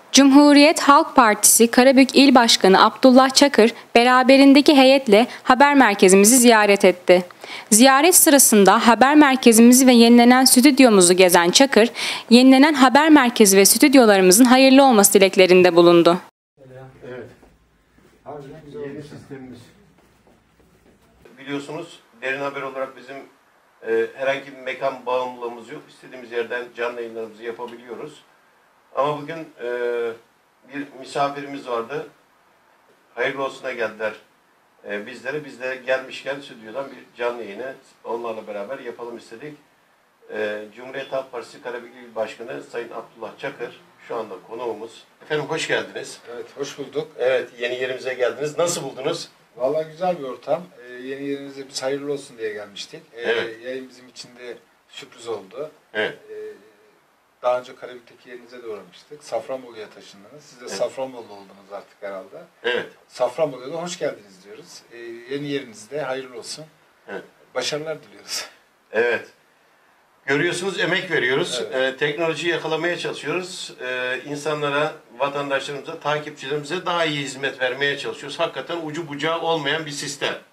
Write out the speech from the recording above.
Cumhuriyet Halk Partisi Karabük İl Başkanı Abdullah Çakır beraberindeki heyetle haber merkezimizi ziyaret etti. Ziyaret sırasında haber merkezimizi ve yenilenen stüdyomuzu gezen Çakır, yenilenen haber merkezi ve stüdyolarımızın hayırlı olması dileklerinde bulundu. Evet. Yeni sistemimiz. Biliyorsunuz Derin Haber olarak bizim herhangi bir mekan bağımlılığımız yok. İstediğimiz yerden canlı yayınlarımızı yapabiliyoruz. Ama bugün bir misafirimiz vardı. Hayırlı olsuna geldiler bizlere. Biz de gelmişken stüdyodan bir canlı yayını onlarla beraber yapalım istedik. Cumhuriyet Halk Partisi Karabük İl Başkanı Sayın Abdullah Çakır şu anda konuğumuz. Efendim hoş geldiniz. Evet, hoş bulduk. Evet, yeni yerimize geldiniz. Nasıl buldunuz? Vallahi güzel bir ortam. Yeni yerinize biz hayırlı olsun diye gelmiştik. Evet. Yayın bizim için de sürpriz oldu. Evet. Daha önce Karabük'teki yerinize de uğramıştık. Safranbolu'ya taşındınız. Siz de evet. Safranbolu oldunuz artık herhalde. Evet. Safranbolu'ya da hoş geldiniz diyoruz. Yeni yerinizde hayırlı olsun. Evet. Başarılar diliyoruz. Evet. Görüyorsunuz emek veriyoruz. Evet. Teknolojiyi yakalamaya çalışıyoruz. İnsanlara, vatandaşlarımıza, takipçilerimize daha iyi hizmet vermeye çalışıyoruz. Hakikaten ucu bucağı olmayan bir sistem.